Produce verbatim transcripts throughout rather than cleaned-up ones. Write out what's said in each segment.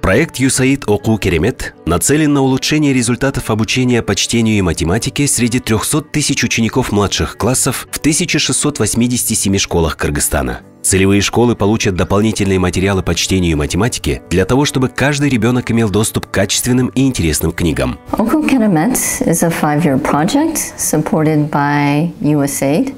Проект «ЮСАИД Оку Керемет» нацелен на улучшение результатов обучения по чтению и математике среди трёхсот тысяч учеников младших классов в тысяче шестистах восьмидесяти семи школах Кыргызстана. Целевые школы получат дополнительные материалы по чтению и математике для того, чтобы каждый ребенок имел доступ к качественным и интересным книгам. Oku Keremet is a five-year project supported by USAID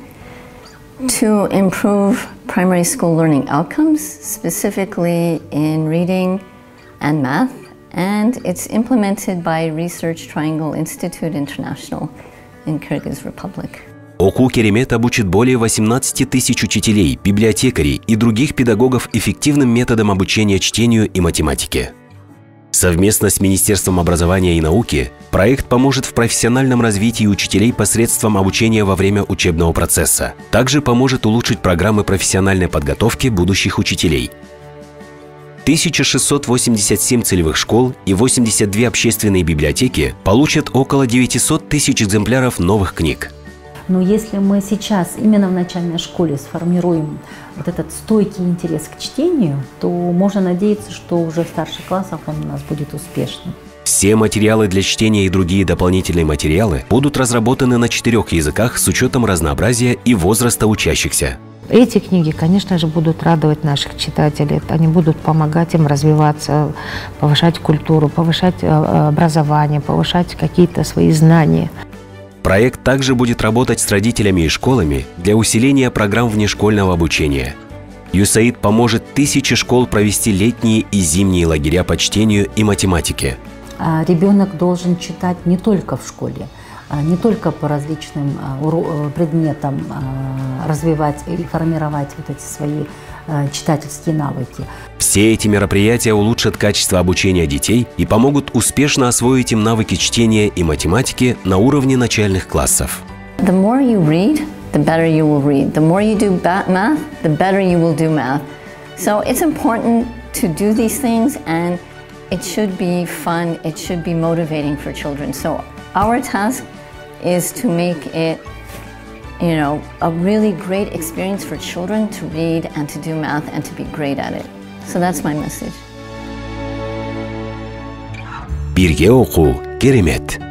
to improve primary school learning outcomes, specifically in reading and math, and it's implemented by Research Triangle Institute International in Kyrgyz Republic. Оку Керемет обучит более восемнадцати тысяч учителей, библиотекарей и других педагогов эффективным методам обучения чтению и математике. Совместно с Министерством образования и науки проект поможет в профессиональном развитии учителей посредством обучения во время учебного процесса. Также поможет улучшить программы профессиональной подготовки будущих учителей. тысяча шестьсот восемьдесят семь целевых школ и восемьдесят две общественные библиотеки получат около девятисот тысяч экземпляров новых книг. Но если мы сейчас именно в начальной школе сформируем вот этот стойкий интерес к чтению, то можно надеяться, что уже в старших классах он у нас будет успешным. Все материалы для чтения и другие дополнительные материалы будут разработаны на четырех языках с учетом разнообразия и возраста учащихся. Эти книги, конечно же, будут радовать наших читателей. Они будут помогать им развиваться, повышать культуру, повышать образование, повышать какие-то свои знания. Проект также будет работать с родителями и школами для усиления программ внешкольного обучения. ЮСАИД поможет тысяче школ провести летние и зимние лагеря по чтению и математике. Ребенок должен читать не только в школе, не только по различным предметам развивать и формировать вот эти свои читательские навыки. Все эти мероприятия улучшат качество обучения детей и помогут успешно освоить им навыки чтения и математики на уровне начальных классов. The more you read, the better you will read. The more you do math, the better you will do math. So it's important to do these things, and it should be fun, it should be motivating for children. So our task is to make it, you know, a really great experience for children to read and to do math and to be great at it. So that's my message. Birge oku, Керемет.